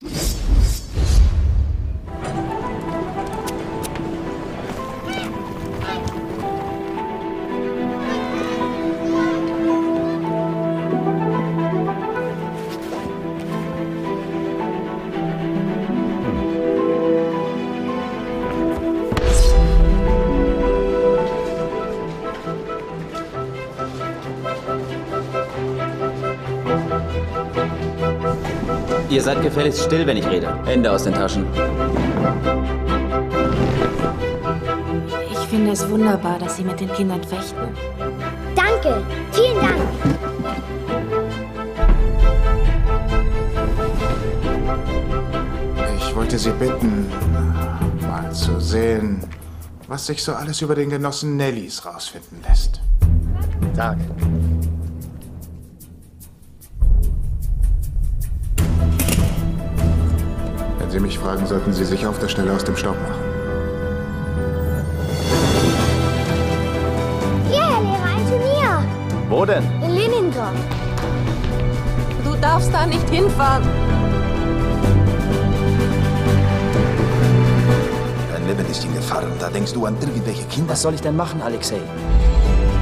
Ihr seid gefälligst still, wenn ich rede. Hände aus den Taschen. Ich finde es wunderbar, dass Sie mit den Kindern fechten. Danke, vielen Dank. Ich wollte Sie bitten, mal zu sehen, was sich so alles über den Genossen Nellis rausfinden lässt. Tag. Wenn Sie mich fragen, sollten Sie sich auf der Stelle aus dem Staub machen. Hier, Herr Lehrer, ein Turnier. Wo denn? In Leningrad. Du darfst da nicht hinfahren. Dein Leben ist in Gefahr und da denkst du an irgendwelche Kinder. Was soll ich denn machen, Alexei?